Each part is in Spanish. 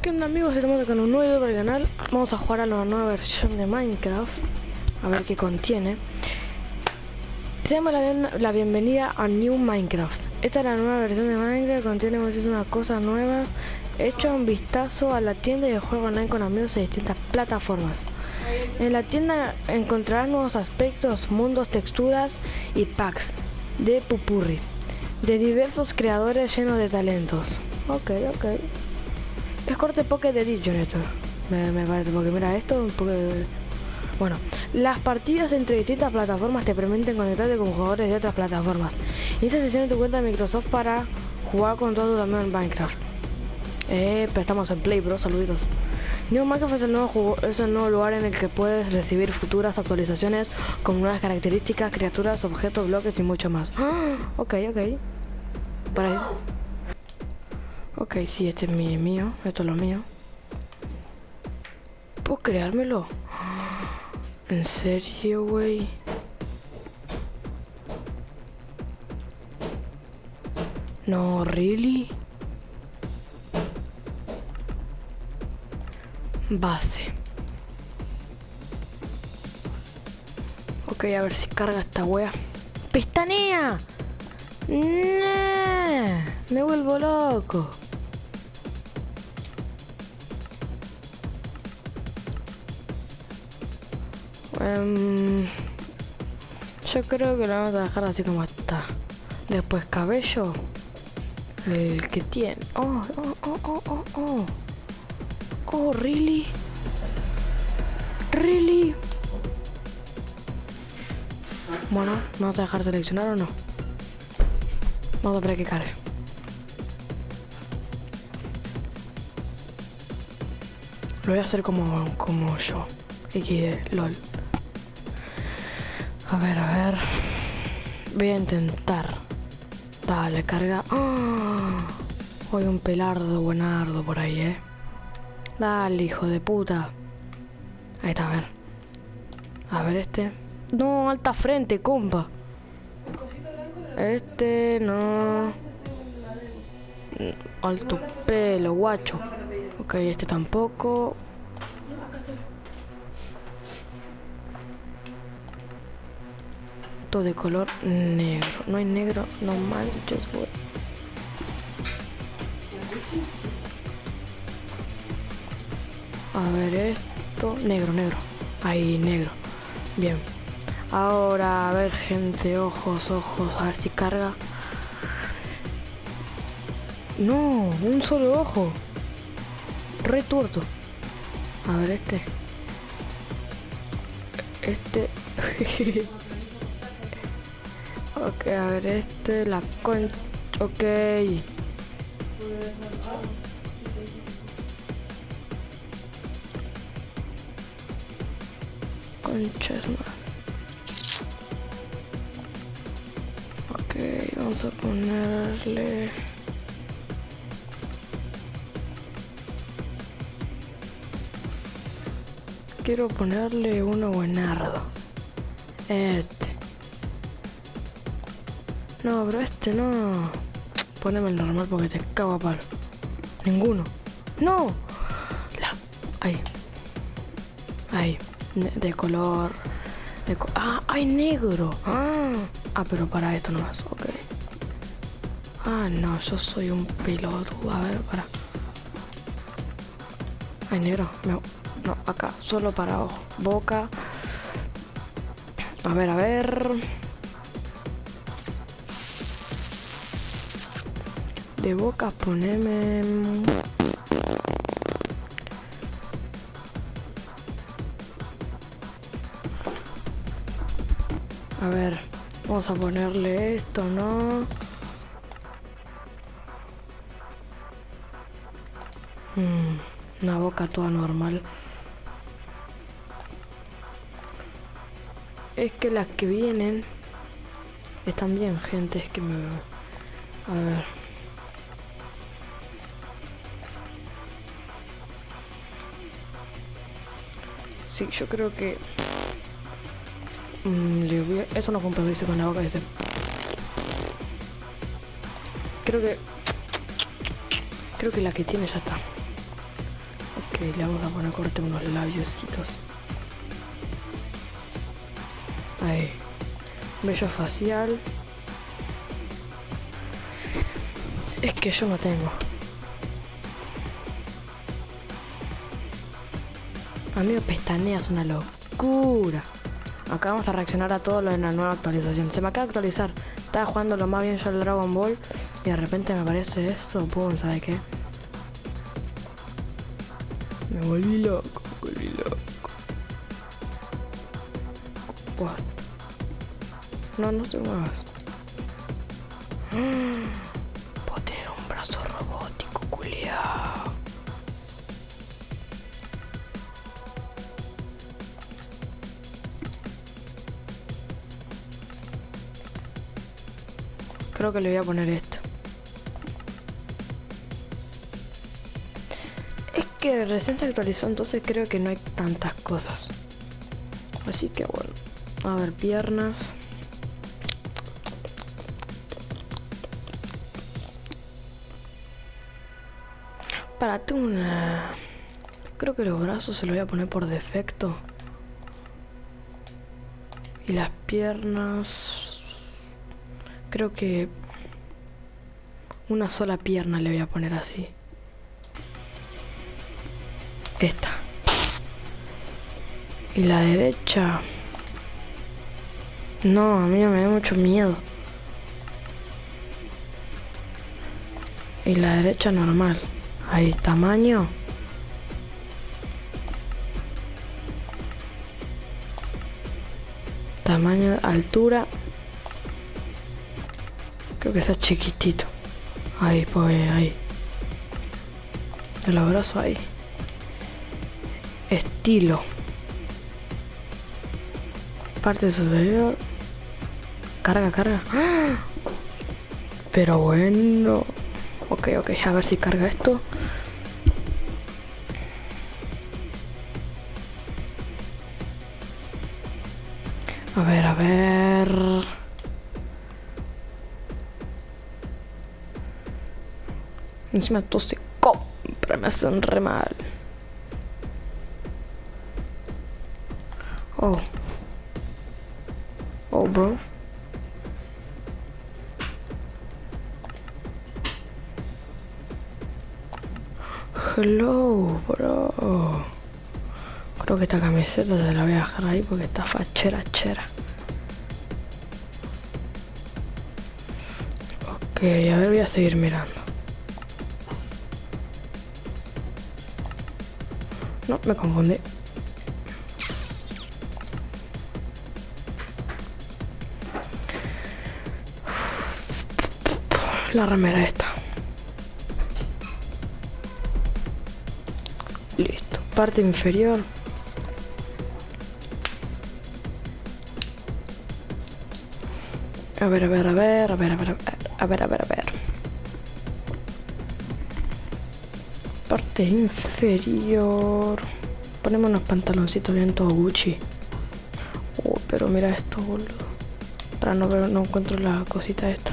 ¿Qué onda amigos? Estamos acá en un nuevo video para el canal. Vamos a jugar a la nueva versión de Minecraft. A ver qué contiene. Se llama la bienvenida a New Minecraft. Esta es la nueva versión de Minecraft. Contiene muchísimas cosas nuevas. Echa un vistazo a la tienda de juego online con amigos de distintas plataformas. En la tienda encontrarás nuevos aspectos, mundos, texturas y packs de pupurri de diversos creadores llenos de talentos. Ok. Es corte Pocket Edition esto. Me parece, porque mira esto un poco de... Bueno, las partidas entre distintas plataformas te permiten conectarte con jugadores de otras plataformas. Inicia sesión en tu cuenta de Microsoft para jugar con todos tus amigos en Minecraft. Pero estamos en Play, bro, saluditos. New Minecraft es el nuevo lugar en el que puedes recibir futuras actualizaciones con nuevas características, criaturas, objetos, bloques y mucho más. Ok. Para ahí. Ok, sí, este es mío. Esto es lo mío. ¿Puedo creármelo? ¿En serio, güey? No, ¿really? Base. Ok, a ver si carga esta wea. ¡Pestanea! ¡Nah! Me vuelvo loco. Yo creo que lo vamos a dejar así como está. Después cabello. El que tiene. Oh, really. Bueno, ¿vamos a dejar seleccionar o no? Vamos a ver que cargue. Lo voy a hacer como yo. XD, lol. A ver. Voy a intentar. Dale, carga. Hoy un pelardo buenardo por ahí, Dale, hijo de puta. Ahí está, a ver. A ver este. No, alta frente, compa. Este no. Alto pelo, guacho. Ok, este tampoco. De color negro. No hay negro, no manches, güey. A ver esto. Negro. Ahí, negro. Bien. Ahora, a ver, gente, ojos. A ver si carga. No, un solo ojo. Re tuerto. A ver este. Ok, a ver este, la concha, ok. Conchas, man. Ok, vamos a ponerle... Quiero ponerle uno buenardo. No, pero este no. Poneme el normal porque te cago a palo. Ninguno. ¡No! Ahí. De color. ¡Ay, negro! Pero para esto nomás. Ok. No, yo soy un pelotudo. A ver, para. Ay, negro. No, acá. Solo para ojo. Boca. A ver. De boca poneme... A ver, vamos a ponerle esto, ¿no? Una boca toda normal. Es que las que vienen están bien, gente, es que me... A ver... Sí, yo creo que... Eso no fue un pedo, con la boca este. Creo que la que tiene ya está. le vamos a poner corte unos labiositos. Ahí. Vello facial. Es que yo no tengo. Amigo, pestañeas es una locura. Acá vamos a reaccionar a todo lo de la nueva actualización. Se me acaba de actualizar. Estaba jugando lo más bien yo al Dragon Ball y de repente me aparece eso. Pum, ¿sabe qué? Me volví loco, What? No, no te muevas. Puedo tener un brazo robótico, culiao. Creo que le voy a poner esto. Es que recién se actualizó, entonces creo que no hay tantas cosas. Así que bueno. A ver, piernas. Para una... Creo que los brazos se los voy a poner por defecto. Y las piernas... Creo que una sola pierna le voy a poner así. Esta. Y la derecha... No, a mí me da mucho miedo. Y la derecha normal. Ahí, tamaño. Tamaño, altura. Creo que sea chiquitito. Ahí, pues, ahí. El abrazo ahí. Estilo. Parte superior. Carga, carga. ¡Ah! Pero bueno. Ok, a ver si carga esto. A ver. Encima todo se compra, me hacen re mal. Oh, bro. Hello, bro. Creo que esta camiseta se la voy a dejar ahí porque está fachera. Ok, a ver, voy a seguir mirando. No, me confundí. La remera esta. Listo. Parte inferior. A ver. Parte inferior. Ponemos unos pantaloncitos bien todo Gucci. Pero mira esto, boludo. Ahora no encuentro la cosita esta.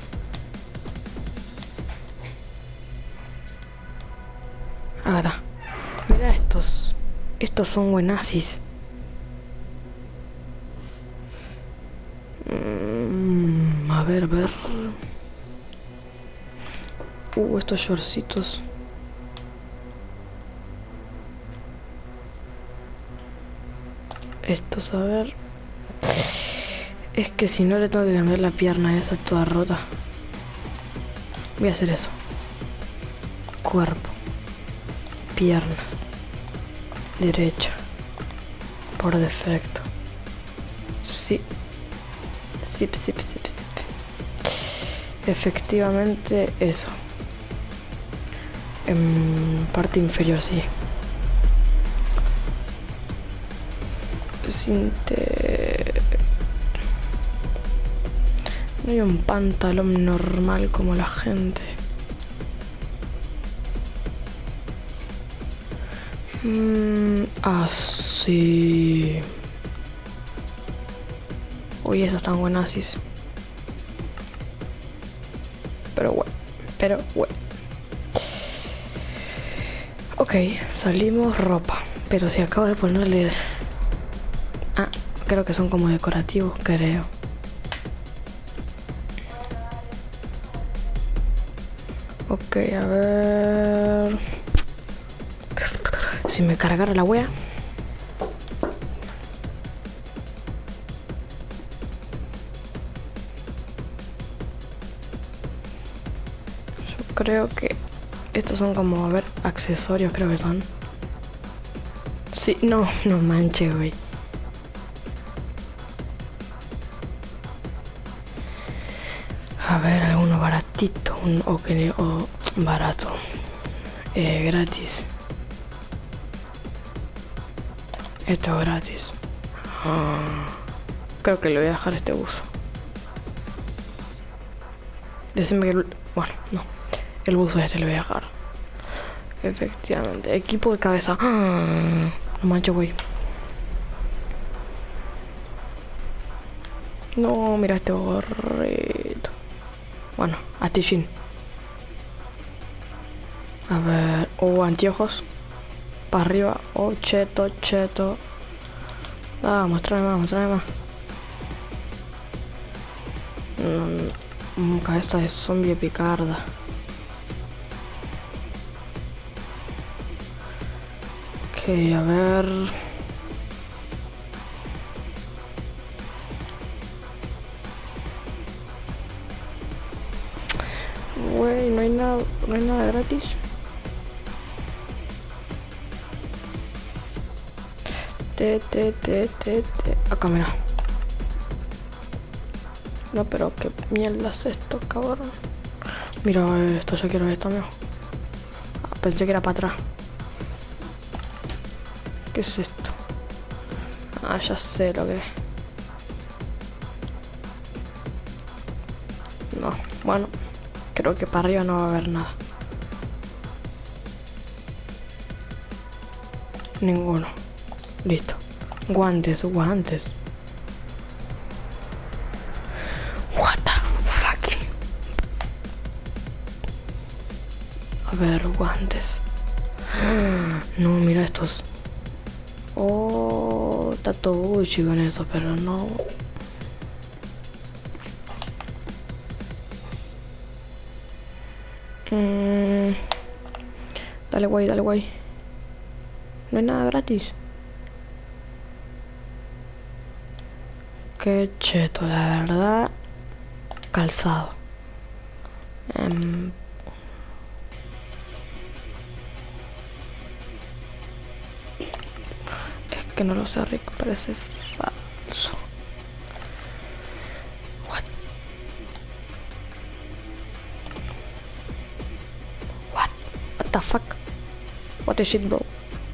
Acá está. Mira estos. Estos son buenazis. A ver. Estos shortcitos. Estos, a ver. Es que si no le tengo que cambiar la pierna esa toda rota. Voy a hacer eso. Cuerpo. Piernas. Derecha. Por defecto. Sí. Sip. Efectivamente eso. En parte inferior, sí. No hay un pantalón normal como la gente. Así. Uy, esos están buenazis. Pero bueno. Ok, salimos ropa. Pero si acabo de ponerle... Ah, creo que son como decorativos, creo. Ok, a ver... Si me cargara la wea. Yo creo que estos son como, a ver, accesorios creo que son. Sí, no manches, güey. A ver, alguno baratito, o barato. Gratis. Esto es gratis. Creo que le voy a dejar este buzo. Decime que bueno, no. El buzo este le voy a dejar. Efectivamente. Equipo de cabeza. No manches, güey. No, mira este gorrito. Bueno, Atishin. A ver. Anteojos. Para arriba. Cheto. Mostrame más. Cabeza de zombie picarda. Ok, a ver. Güey, no hay nada gratis. Acá, mira. No, pero qué mierda es esto, cabrón. Mira esto, yo quiero esto, amigo. Pensé que era para atrás. ¿Qué es esto? Ya sé lo que es. No, bueno. Creo que para arriba no va a haber nada. Ninguno. Listo. Guantes. What the fuck. A ver, guantes. No, mira estos. Está todo Gucci con eso, pero no. Dale, guay. No hay nada gratis. Qué cheto, la verdad. Calzado. Es que no lo sé, rico, parece falso. What the fuck? What the shit, bro?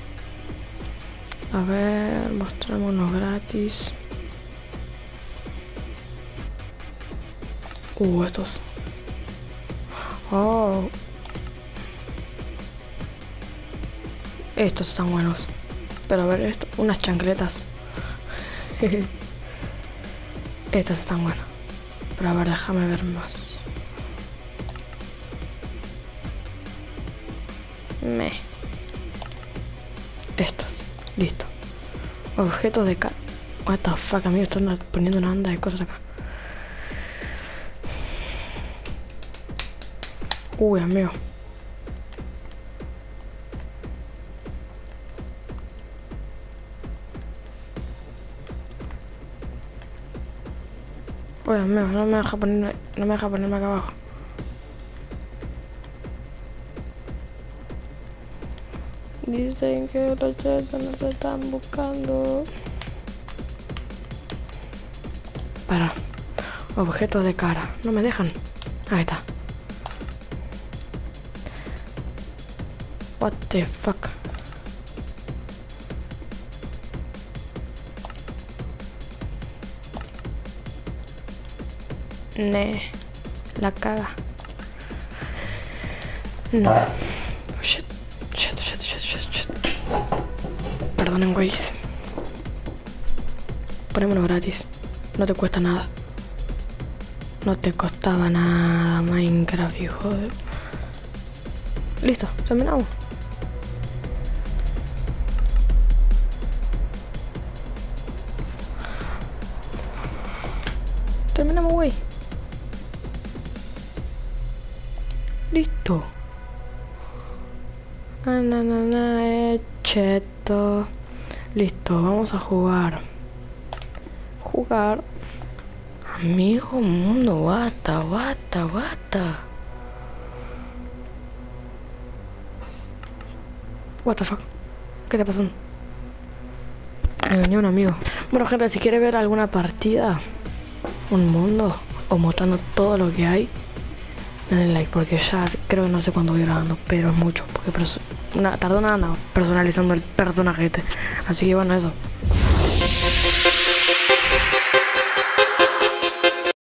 A ver, mostrame unos gratis. Estos. Estos están buenos. Pero a ver esto, unas chancletas. Estas están buenas. Pero a ver, déjame ver más. Estos, listo. Objetos de cara. What the fuck, amigo, están poniendo una banda de cosas acá. Amigo. Amigo, no me deja ponerme acá abajo. Dicen que los chetos nos están buscando. Para. Objetos de cara. No me dejan. Ahí está. What the fuck. La caga. No. Shit. Perdonen, güeyes. Ponémoslo gratis. No te cuesta nada. No te costaba nada Minecraft, hijo de... Listo, terminamos. cheto. Cheto. Listo, vamos a jugar. Jugar. Amigo mundo, basta. What the fuck? ¿Qué te pasó? Me venía un amigo. Bueno, gente, si quiere ver alguna partida, un mundo, o mostrando todo lo que hay, denle like, porque ya creo que no sé cuándo voy grabando, pero es mucho, porque tardó nada personalizando el personaje este. Así que bueno, eso.